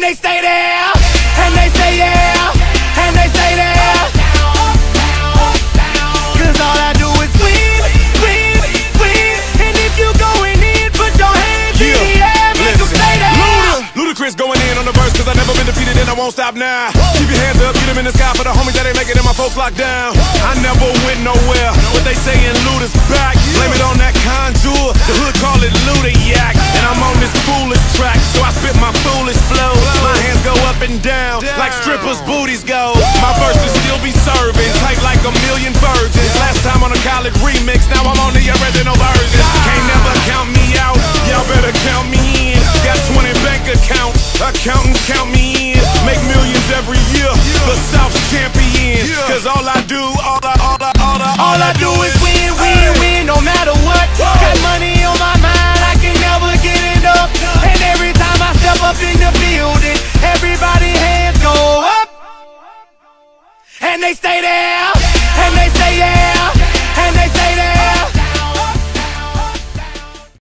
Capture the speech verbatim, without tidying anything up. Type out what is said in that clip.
they stay there, and they say yeah, and they say there. Cause all I do is win, win, win. And if you going in, put your hands yeah. in the air, make them stay there. Luda, Ludacris going in on the verse, cause I never been defeated and I won't stop now. Keep your hands up, get them in the sky for the homies that ain't making it, my folks locked down. I never went nowhere, what they saying Luda's back. Blame it on that contour, the hood call it Luda Yak. And I'm on this foolish track, so I spit my foolish flow. My hands go up and down, like strippers' booties go. My verses still be serving, tight like a million virgins. Last time on a college remix, now I'm on the original version. Can't never count me out, y'all better count me in. Got twenty bank accounts, accountants count me in. Make millions every year, the South's champion. Cause all I do, all I, all I, all I, all I do is win, win, win, no matter what. Got money on my mind, I can never get it up. And every time I step up in the building, everybody hands go up. And they stay there, and they say yeah.